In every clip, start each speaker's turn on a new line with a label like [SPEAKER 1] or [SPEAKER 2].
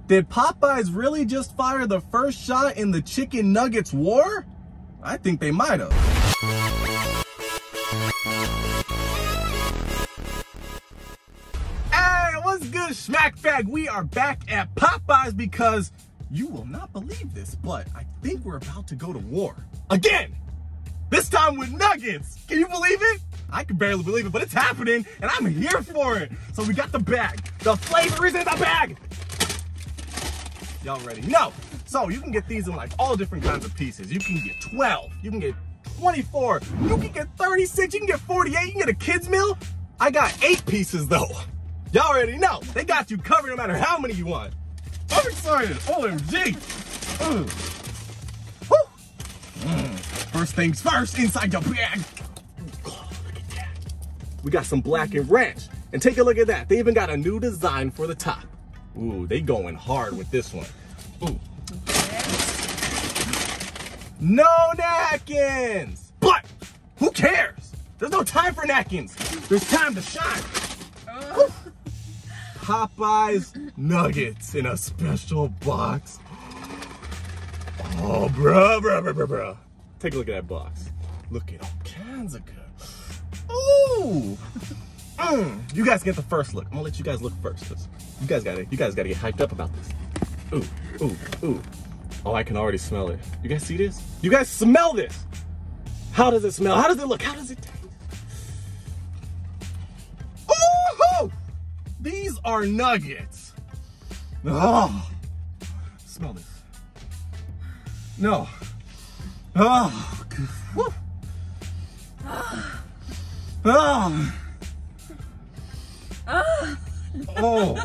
[SPEAKER 1] Did Popeyes really just fire the first shot in the chicken nuggets war? I think they might have. Hey, what's good, Schmack Fag? We are back at Popeyes because you will not believe this, but I think we're about to go to war. Again! This time with nuggets! Can you believe it? I can barely believe it, but it's happening, and I'm here for it. So we got the bag. The flavor is in the bag. Y'all ready? No. So you can get these in like all different kinds of pieces. You can get 12. You can get 24. You can get 36. You can get 48. You can get a kid's meal. I got 8 pieces though. Y'all already know. They got you covered no matter how many you want. I'm excited. OMG. First things first, inside your bag. Oh, look at that. We got some Blackened Ranch. And take a look at that. They even got a new design for the top. Ooh, they going hard with this one. Ooh. No napkins! But who cares? There's no time for napkins. There's time to shine. Popeyes nuggets in a special box. Oh, bruh. Take a look at that box. Look at all kinds of good. Ooh. You guys get the first look. I'm gonna let you guys look first, cause you guys gotta get hyped up about this. Ooh. Oh, I can already smell it. You guys see this? You guys smell this? How does it smell? How does it look? How does it taste? Ooh! These are nuggets. Oh, smell this. No. Oh, good. Woo. Oh. Oh.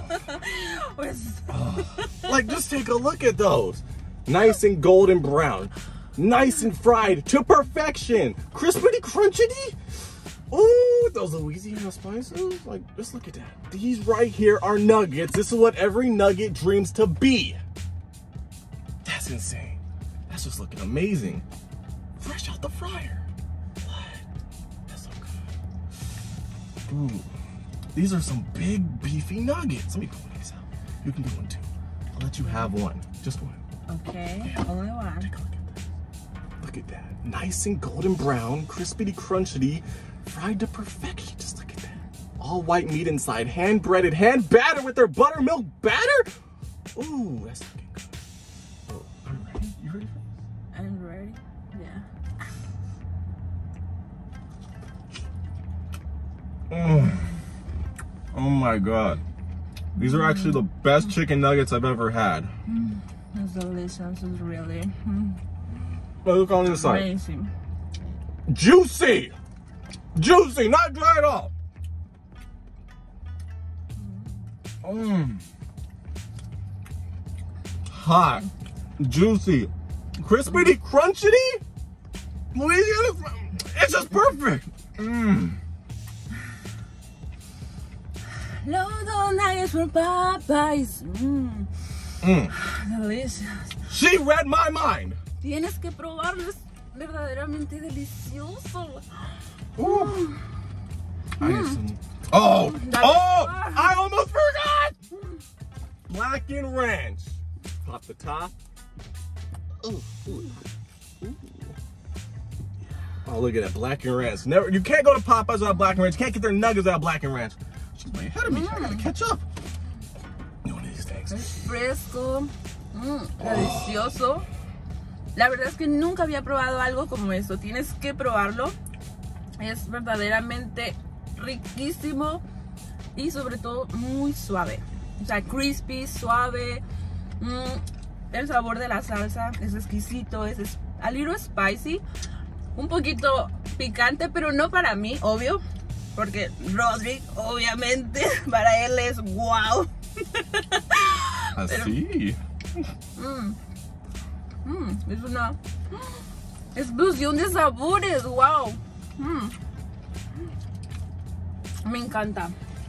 [SPEAKER 1] Like, just take a look at those. Nice and golden brown. Nice and fried to perfection. Crispity crunchity. Ooh, those Louisiana spices. Like, just look at that. These right here are nuggets. This is what every nugget dreams to be. That's insane. That's just looking amazing. Fresh out the fryer. What? That's so good. Ooh. These are some big beefy nuggets. Let me pull these out. You can get one too. I'll let you have one. Just one.
[SPEAKER 2] Okay, only one.
[SPEAKER 1] Take a look at that. Look at that. Nice and golden brown, crispity crunchity, fried to perfection. Just look at that. All white meat inside, hand breaded, hand battered with their buttermilk batter. Ooh, that's looking good. Oh, are you ready? You ready for this?
[SPEAKER 2] I'm ready. Yeah.
[SPEAKER 1] Oh my God. These are actually the best chicken nuggets I've ever had.
[SPEAKER 2] It's delicious. It's really
[SPEAKER 1] Oh, look on the side.
[SPEAKER 2] amazing.
[SPEAKER 1] Juicy! Juicy, not dry at all. Hot, juicy, crispity, crunchity. Louisiana, it's just perfect.
[SPEAKER 2] Los nuggets from Popeyes. Delicious.
[SPEAKER 1] She read my mind.
[SPEAKER 2] Tienes que probarlo. Es verdaderamente delicioso.
[SPEAKER 1] Ooh. I get some. Oh, I almost forgot. Blackened Ranch. Pop the top. Ooh. Oh, look at that Blackened Ranch. You can't go to Popeyes without Blackened Ranch. You can't get their nuggets without Blackened Ranch. She's way ahead of me. I gotta catch up. One of these things.
[SPEAKER 2] Es fresco. Delicioso. La verdad es que nunca había probado algo como esto. Tienes que probarlo. Es verdaderamente riquísimo y sobre todo muy suave. O sea, crispy, suave. El sabor de la salsa es exquisito. Es a little spicy. Un poquito picante, pero no para mí, obvio. Porque Rodrick, obviamente, para él es wow.
[SPEAKER 1] Así.
[SPEAKER 2] Es una explosión de sabores, wow. Me encanta,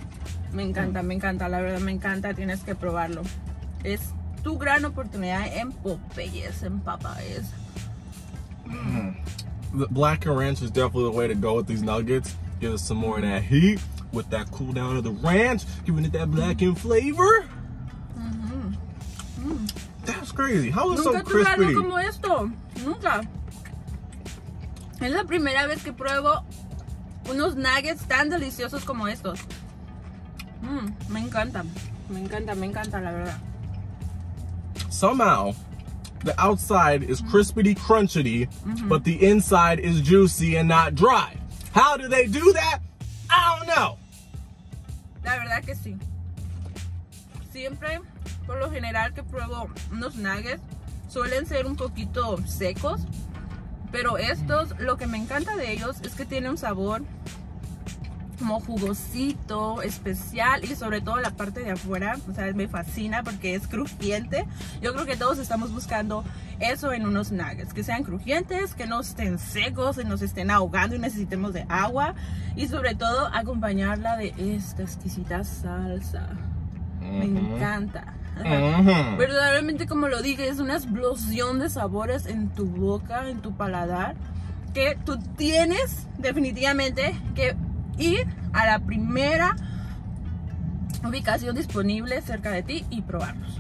[SPEAKER 2] la verdad me encanta, tienes que probarlo. Es tu gran oportunidad en Popeyes, en Popeyes.
[SPEAKER 1] The Blackened Ranch is definitely the way to go with these nuggets. Give us some more of that heat with that cool down of the ranch, giving it that blackened flavor. That's crazy. How is it so
[SPEAKER 2] Nunca tuve algo
[SPEAKER 1] crispy?
[SPEAKER 2] como esto. Nunca. Es la primera vez que pruebo unos nuggets tan deliciosos como estos. Me encanta. Me encanta, me encanta, la verdad.
[SPEAKER 1] Somehow, the outside is crispity crunchity, but the inside is juicy and not dry. How do they do that? I don't know.
[SPEAKER 2] La verdad que sí. Siempre, por lo general que pruebo unos nuggets, suelen ser un poquito secos. Pero estos, lo que me encanta de ellos es que tiene un sabor como jugosito, especial, y sobre todo la parte de afuera, o sea, me fascina porque es crujiente. Yo creo que todos estamos buscando eso en unos nuggets, que sean crujientes, que no estén secos y nos estén ahogando y necesitemos de agua, y sobre todo acompañarla de esta exquisita salsa. Me encanta. Verdaderamente, como lo dije, es una explosión de sabores en tu boca, en tu paladar, que tú tienes definitivamente que ir a la primera ubicación disponible cerca de ti y probarlos.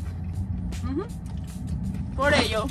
[SPEAKER 2] Por ello,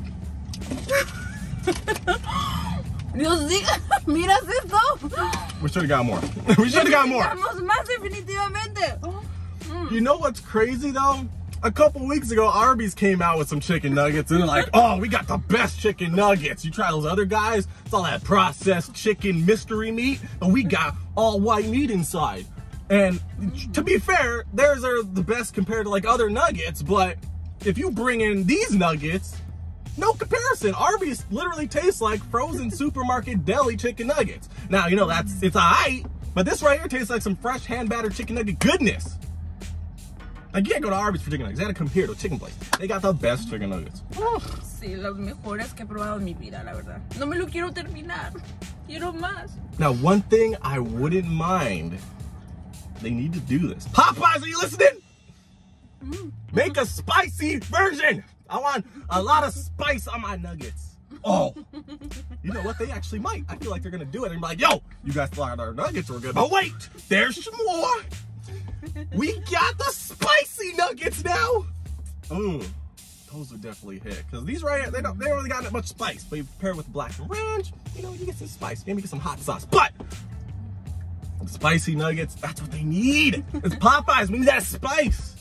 [SPEAKER 2] Dios mío, ¿miras esto?
[SPEAKER 1] We should have got more. We should have got more.
[SPEAKER 2] Necesitamos más definitivamente.
[SPEAKER 1] You know what's crazy though? A couple weeks ago, Arby's came out with some chicken nuggets and they're like, oh, we got the best chicken nuggets. You try those other guys, it's all that processed chicken mystery meat, and we got all white meat inside. And to be fair, theirs are the best compared to like other nuggets, but if you bring in these nuggets, no comparison. Arby's literally tastes like frozen supermarket deli chicken nuggets. Now, you know, it's alright, but this right here tastes like some fresh hand-battered chicken nugget goodness. I can't go to Arby's for chicken nuggets. I gotta come here to a chicken place. They got the best chicken nuggets.
[SPEAKER 2] Sí, los mejores que he probado en mi vida, la verdad. No me lo quiero terminar. Quiero más.
[SPEAKER 1] Now, one thing I wouldn't mind, they need to do this. Popeyes, are you listening? Make a spicy version. I want a lot of spice on my nuggets. Oh, you know what? They actually might. I feel like they're gonna do it. They're gonna be like, yo, you guys thought our nuggets were good. But wait, there's more. We got the spicy nuggets now. Those would definitely hit. Because these right here, they don't really got that much spice. But you pair it with black ranch, you know, you get some spice. Maybe get some hot sauce. But spicy nuggets, that's what they need. It's Popeyes, we need that spice.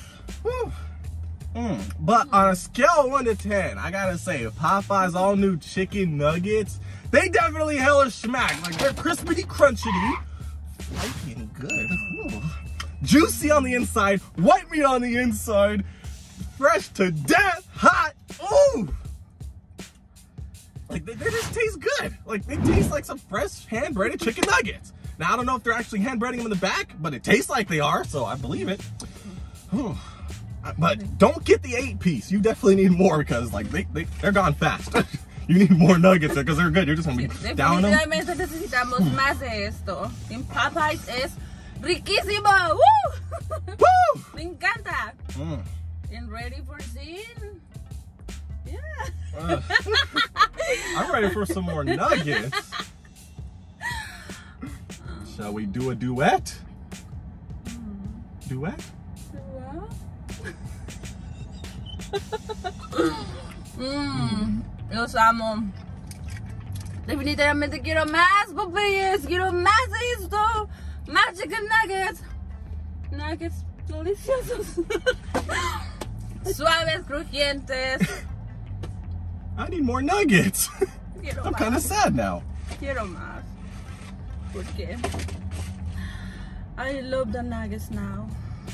[SPEAKER 1] But on a scale of 1 to 10, I gotta say, Popeyes all new chicken nuggets, they definitely hella smack. Like, they're crispity crunchity. Flaky good. Juicy on the inside, white meat on the inside, fresh to death, hot. Ooh! Like, they just taste good. Like, they taste like some fresh hand-breaded chicken nuggets. Now, I don't know if they're actually hand-breading them in the back, but it tastes like they are, so I believe it. But don't get the 8-piece. You definitely need more because, like, they're gone fast. You need more nuggets because they're good. You're just gonna be down them.
[SPEAKER 2] Definitivamente necesitamos más de esto. En Popeyes es riquísimo. ¡Woo!
[SPEAKER 1] Woo!
[SPEAKER 2] Me encanta. And ready for scene? Yeah.
[SPEAKER 1] I'm ready for some more nuggets. Shall we do a duet? Duet?
[SPEAKER 2] Los amo. Definitivamente quiero más Popeyes. Quiero más de esto. Más chicken nuggets. Nuggets deliciosos. Suaves, crujientes.
[SPEAKER 1] I need more nuggets. I'm kind of sad now.
[SPEAKER 2] Quiero más. Porque I love the nuggets now.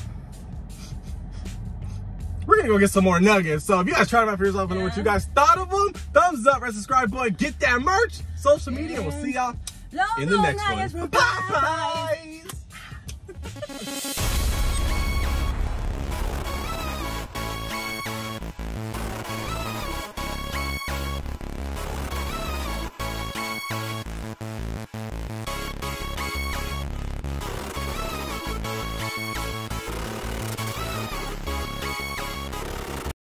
[SPEAKER 1] We're gonna go get some more nuggets. So if you guys try them out for yourself and know what you guys thought of them, thumbs up, red subscribe, boy, get that merch, social media. We'll see y'all in the next one.
[SPEAKER 2] Bye.
[SPEAKER 1] Bye.